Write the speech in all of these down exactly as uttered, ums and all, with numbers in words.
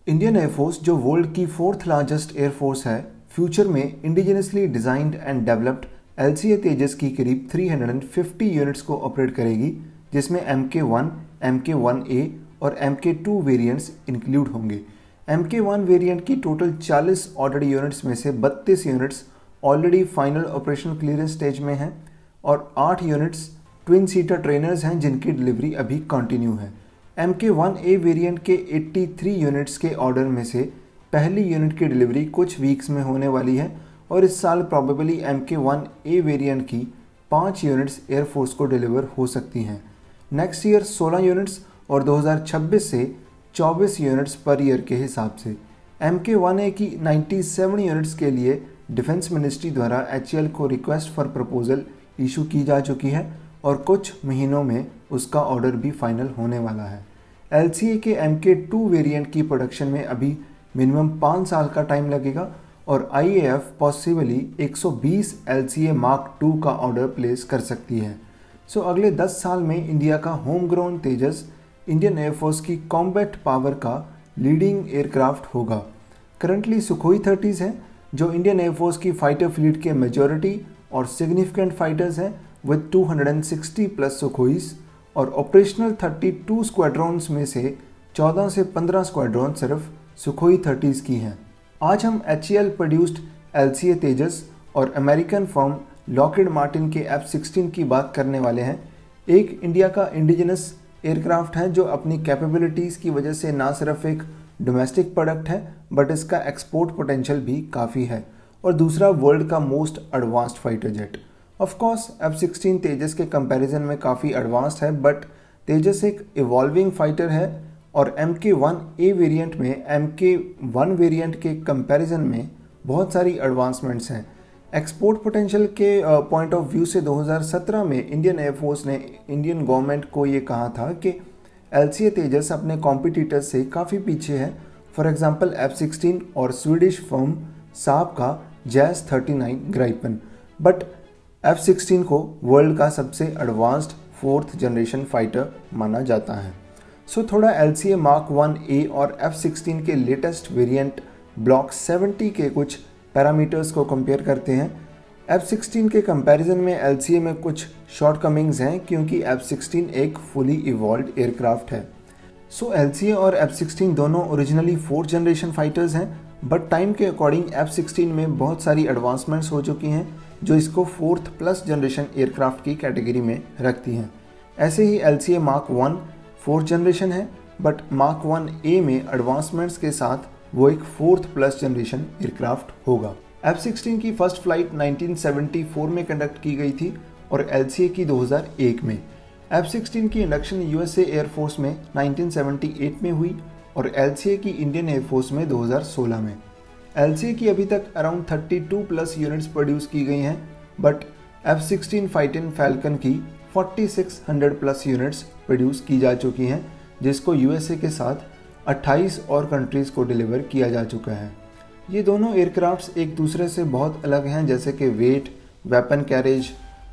Indian air force जो world की fourth largest air force है, फ्यूचर में indigenously designed and developed L C A Tejas की करीब तीन सौ पचास यूनिट्स को ऑपरेट करेगी, जिसमें M K one, M K one A और M K two variants include होंगे। एम के वन वेरिएंट की टोटल चालीस ऑर्डर्ड यूनिट्स में से बत्तीस units already final operational clearance stage में हैं और आठ यूनिट्स ट्विन सीटर ट्रेनर्स हैं जिनकी डिलीवरी अभी कंटिन्यू है। M K one A variant के तिरासी यूनिट्स के ऑर्डर में से पहली यूनिट की डिलीवरी कुछ वीक्स में होने वाली है और इस साल probably M K one A variant की पाँच यूनिट्स एयरफोर्स को डिलीवर हो सकती हैं। नेक्स्ट ईयर सोलह यूनिट्स और दो हज़ार छब्बीस से चौबीस यूनिट्स पर ईयर के हिसाब से। एम के वन ए की सत्तानवे यूनिट्स के लिए डिफेंस मिनिस्ट्री द्वारा एच ए एल को रिक्वेस्ट फॉर प्रपोजल इशू की जा चुकी है और कुछ महीनों में उसका ऑर्डर भी फाइनल होने वाला है। एल सी ए के एम के टू वेरिएंट की प्रोडक्शन में अभी मिनिमम पाँच साल का टाइम लगेगा और आई ए एफ पॉसिबली एक सौ बीस L C A mark two का ऑर्डर प्लेस कर सकती है। सो so, अगले दस साल में इंडिया का home ground Tejas Indian air force की कॉम्बैट पावर का लीडिंग एयरक्राफ्ट होगा। करंटली सुखोई थर्टीज हैं जो इंडियन एयरफोर्स की फाइटर फ्लीट के मेजॉरिटी और सिग्निफिकेंट फाइटर्स हैं विद दो सौ साठ प्लस सुखोईस और ऑपरेशनल बत्तीस स्क्वाड्रॉन्स में से चौदह से पंद्रह स्क्वाड्रॉन सिर्फ सुखोई थर्टीज की हैं। आज हम H A L produced L C A Tejas और अमेरिकन फर्म लॉकहीड मार्टिन के एफ सिक्सटीन की बात करने वाले हैं। एक इंडिया का इंडिजिनस एयरक्राफ्ट है जो अपनी कैपेबिलिटीज़ की वजह से ना सिर्फ एक डोमेस्टिक प्रोडक्ट है बट इसका एक्सपोर्ट पोटेंशियल भी काफ़ी है, और दूसरा वर्ल्ड का most advanced fighter jet. Of course F sixteen Tejas के कंपैरिजन में काफ़ी एडवांस्ड है बट तेजस एक इवॉल्विंग फाइटर है और M K one A variant में एम के वन वेरिएंट के कंपैरिजन में बहुत सारी एडवांसमेंट्स हैं। एक्सपोर्ट पोटेंशियल के पॉइंट ऑफ व्यू से दो हज़ार सत्रह में इंडियन एयरफोर्स ने इंडियन गवर्नमेंट को ये कहा था कि एल सी ए तेजस अपने कॉम्पिटिटर्स से काफ़ी पीछे है। फॉर एग्जांपल एफ सिक्सटीन और स्वीडिश फर्म साब का JAS thirty nine Gripen, but F sixteen को वर्ल्ड का सबसे एडवांस्ड फोर्थ जनरेशन फाइटर माना जाता है। सो so, थोड़ा L C A mark one A और एफ सिक्सटीन के लेटेस्ट वेरिएंट ब्लॉक सेवेंटी के कुछ पैरामीटर्स को कंपेयर करते हैं। एफ सिक्सटीन के कंपैरिजन में एल सी ए में कुछ शॉर्टकमिंग्स हैं क्योंकि एफ सिक्सटीन एक फुली इवॉल्व्ड एयरक्राफ्ट है। सो एल सी ए और एफ सिक्सटीन दोनों ओरिजिनली फोर्थ जनरेशन फाइटर्स हैं बट टाइम के अकॉर्डिंग एफ सिक्सटीन में बहुत सारी एडवांसमेंट्स हो चुकी हैं जो इसको फोर्थ प्लस जनरेशन एयरक्राफ्ट की कैटेगरी में रखती हैं। ऐसे ही L C A mark one fourth generation है बट मार्क वन ए में एडवांसमेंट्स के साथ वो एक फोर्थ प्लस जनरेशन एयरक्राफ्ट होगा। एफ सिक्सटीन की first flight nineteen seventy four में कंडक्ट की गई थी और एल सी ए की दो हज़ार एक में। एफ सिक्सटीन की induction U S A air force में नाइनटीन सेवेंटी एट में हुई और एल सी ए की इंडियन एयरफोर्स में दो हज़ार सोलह में। एल सी ए की अभी तक अराउंड बत्तीस प्लस यूनिट्स प्रोड्यूस की गई हैं but F sixteen fighting falcon की छियालीस सौ प्लस यूनिट्स प्रोड्यूस की जा चुकी हैं जिसको यू एस ए के साथ अट्ठाईस और कंट्रीज़ को डिलीवर किया जा चुका है। ये दोनों एयरक्राफ्ट्स एक दूसरे से बहुत अलग हैं जैसे कि weight, weapon carriage,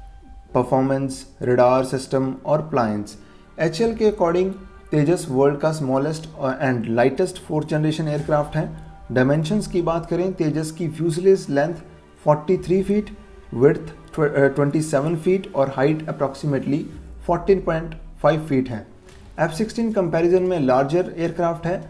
performance, radar system और प्लायंस। एच ए एल के अकॉर्डिंग तेजस वर्ल्ड का smallest and lightest fourth generation aircraft है। डायमेंशंस की बात करें, तेजस की फ्यूजलेज लेंथ तैंतालीस फीट, विड्थ सत्ताईस फीट और हाइट अप्रॉक्सीमेटली चौदह पॉइंट पाँच फीट है। एफ सिक्सटीन कंपैरिजन में लार्जर एयरक्राफ्ट है,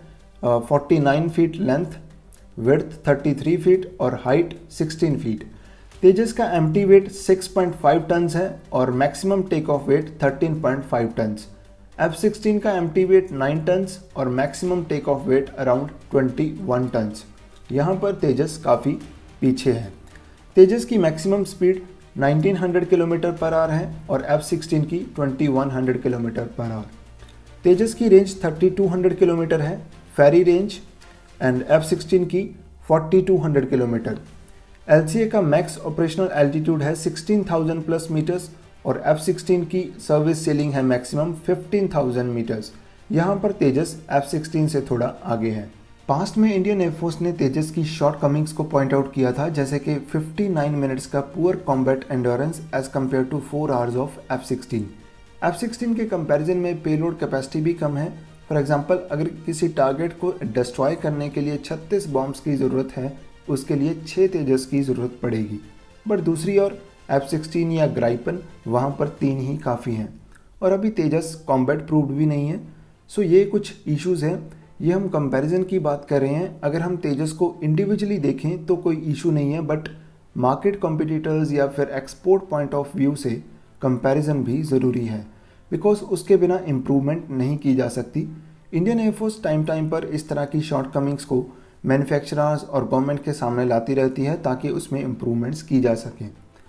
उनचास फीट लेंथ, विड्थ तैंतीस फीट और हाइट सोलह फीट। तेजस का एम्प्टी वेट छह पॉइंट पाँच टन्स है और मैक्सिमम टेक ऑफ वेट तेरह पॉइंट पाँच टन्स। एफ सिक्सटीन का एम्प्टी वेट नौ टन्स और maximum take off weight around इक्कीस टन्स। यहाँ पर तेजस काफ़ी पीछे है। तेजस की मैक्सिमम स्पीड उन्नीस सौ किलोमीटर पर आवर है और एफ सिक्सटीन की इक्कीस सौ किलोमीटर पर आवर। तेजस की रेंज बत्तीस सौ किलोमीटर है, ferry range, and F sixteen की बयालीस सौ किलोमीटर। एल सी ए का मैक्स ऑपरेशनल एल्टीट्यूड है सोलह हज़ार प्लस मीटर्स और एफ सिक्सटीन की सर्विस सीलिंग है मैक्सिमम पंद्रह हज़ार मीटर्स। यहाँ पर तेजस एफ सिक्सटीन से थोड़ा आगे है। पास्ट में इंडियन एयरफोर्स ने तेजस की शॉर्ट कमिंग्स को पॉइंट आउट किया था जैसे कि उनसठ मिनट्स का poor combat endurance as compared to four hours of F sixteen. F sixteen के कंपैरिजन में पेलोड कैपेसिटी भी कम है। फॉर एग्जांपल अगर किसी टारगेट को डिस्ट्रॉय करने के लिए छत्तीस बॉम्ब्स की ज़रूरत है, उसके लिए छः तेजस की ज़रूरत पड़ेगी। बट दूसरी ओर एफ सिक्सटीन या ग्राइपन वहाँ पर तीन ही काफ़ी हैं, और अभी तेजस कॉम्बैट प्रूव्ड भी नहीं है। सो ये कुछ इश्यूज़ हैं। ये हम कंपैरिजन की बात कर रहे हैं। अगर हम तेजस को इंडिविजुअली देखें तो कोई इशू नहीं है, बट मार्केट कॉम्पिटिटर्स या फिर एक्सपोर्ट पॉइंट ऑफ व्यू से कंपैरिजन भी ज़रूरी है, बिकॉज उसके बिना इम्प्रूवमेंट नहीं की जा सकती। इंडियन एयरफोर्स टाइम टाइम पर इस तरह की शॉर्टकमिंग्स को मैन्युफैक्चरर्स और गवर्नमेंट के सामने लाती रहती है ताकि उसमें इम्प्रूवमेंट्स की जा सकें।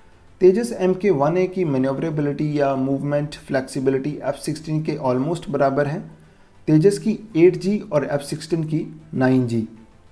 तेजस एम के वन ए की मैन्योवरेबिलिटी या मूवमेंट फ्लेक्सिबिलिटी एफ सिक्सटीन के ऑलमोस्ट बराबर है। तेजस की एट जी और एफ सिक्सटीन की नाइन जी।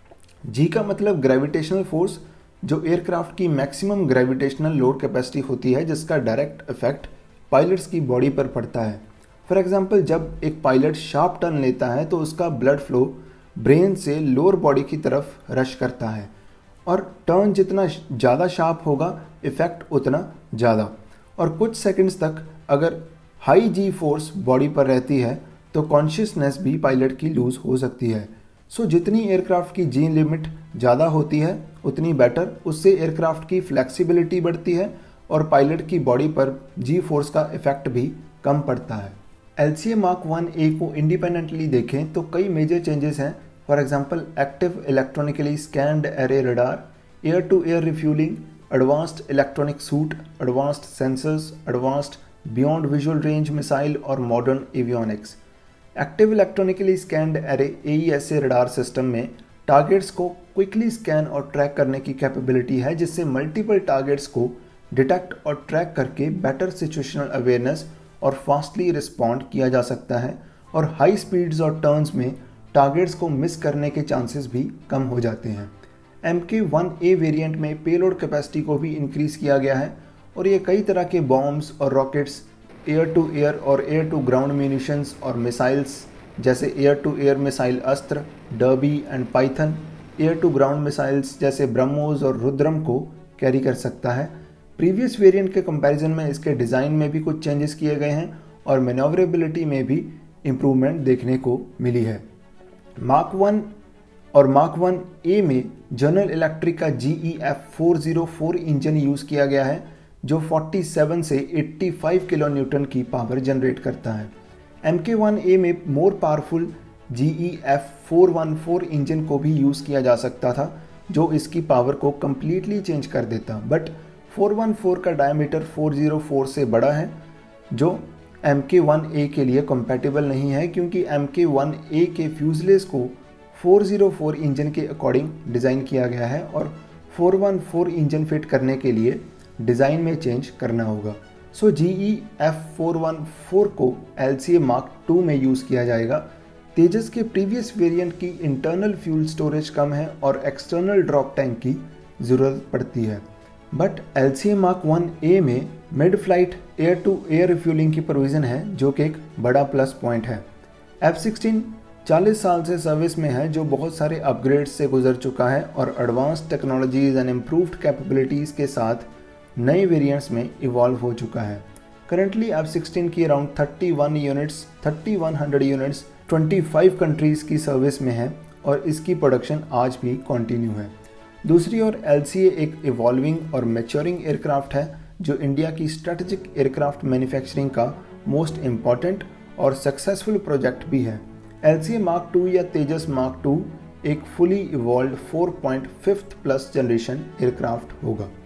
जी का मतलब ग्रेविटेशनल फोर्स, जो एयरक्राफ्ट की मैक्सिमम ग्रेविटेशनल लोड कैपेसिटी होती है, जिसका डायरेक्ट इफेक्ट पायलट्स की बॉडी पर पड़ता है। फॉर एग्जांपल जब एक पायलट शार्प टर्न लेता है तो उसका ब्लड फ्लो ब्रेन से लोअर बॉडी की तरफ रश करता है, और टर्न जितना ज़्यादा शार्प होगा इफेक्ट उतना ज़्यादा। और कुछ सेकंड्स तक अगर हाई जी फोर्स बॉडी पर रहती है तो कॉन्शियसनेस भी पायलट की लूज हो सकती है। सो so, जितनी एयरक्राफ्ट की जी लिमिट ज़्यादा होती है उतनी बेटर, उससे एयरक्राफ्ट की फ्लेक्सिबिलिटी बढ़ती है और पायलट की बॉडी पर जी फोर्स का इफेक्ट भी कम पड़ता है। L C A mark one A को इंडिपेंडेंटली देखें तो कई मेजर चेंजेस हैं। For example active electronically scanned array radar, air to air refuelling, advanced electronic suite, advanced sensors, advanced beyond visual range missile और modern avionics. Active electronically scanned array A E S A radar system में targets को quickly scan और track करने की capability है, जिससे multiple targets को detect और ट्रैक करके बेटर सिचुएशनल अवेयरनेस और फास्टली रिस्पॉन्ड किया जा सकता है। और हाई स्पीड्स और टर्न्स में टारगेट्स को मिस करने के चांसेस भी कम हो जाते हैं। M K one A variant में पेलोड कैपेसिटी को भी इंक्रीज़ किया गया है, और ये कई तरह के बॉम्ब्स और रॉकेट्स, एयर टू एयर और एयर टू ग्राउंड म्यूनिशंस और मिसाइल्स जैसे air to air missile Astra, Derby and Python, air to ground missiles जैसे ब्रह्मोस और रुद्रम को कैरी कर सकता है। प्रीवियस वेरिएंट के कंपैरिजन में इसके डिज़ाइन में भी कुछ चेंजेस किए गए हैं और मैन्योवरेबिलिटी में भी इम्प्रूवमेंट देखने को मिली है। मार्क वन और मार्क वन ए में जनरल इलेक्ट्रिक का G E F four zero four engine use किया गया है, जो सैंतालीस से पचासी किलो न्यूटन की पावर जनरेट करता है। एम के वन ए में more powerful G E F four one four engine को भी यूज़ किया जा सकता था, जो इसकी पावर को कम्प्लीटली चेंज कर देता, बट फोर वन फोर का डायमीटर फोर ज़ीरो फोर से बड़ा है, जो एम के वन ए के लिए कंपैटिबल नहीं है, क्योंकि एम के वन ए के फ्यूजलेस को फोर ज़ीरो फोर इंजन के अकॉर्डिंग डिज़ाइन किया गया है, और four one four engine fit करने के लिए डिज़ाइन में चेंज करना होगा। So G E F four one four को L C A mark two में यूज़ किया जाएगा। तेजस के प्रीवियस वेरिएंट की इंटरनल फ्यूल स्टोरेज कम है और एक्सटर्नल ड्रॉप टैंक की ज़रूरत पड़ती है, but L C A mark one A में mid flight air to air refuelling की प्रोविज़न है, जो कि एक बड़ा प्लस पॉइंट है। एफ सिक्सटीन चालीस साल से सर्विस में है, जो बहुत सारे अपग्रेड्स से गुजर चुका है और advanced technologies and improved capabilities के साथ नए वेरिएंट्स में इवॉल्व हो चुका है। करंटली एफ सिक्सटीन की around thirty one units thirty one hundred units पच्चीस कंट्रीज़ की सर्विस में है और इसकी प्रोडक्शन आज भी कंटिन्यू है। दूसरी ओर एल सी ए एक इवॉल्विंग और मैच्योरिंग एयरक्राफ्ट है, जो इंडिया की स्ट्रेटेजिक एयरक्राफ्ट मैन्युफैक्चरिंग का मोस्ट इम्पॉर्टेंट और सक्सेसफुल प्रोजेक्ट भी है। L C A mark two या तेजस मार्क टू एक fully evolve four point five plus generation aircraft होगा।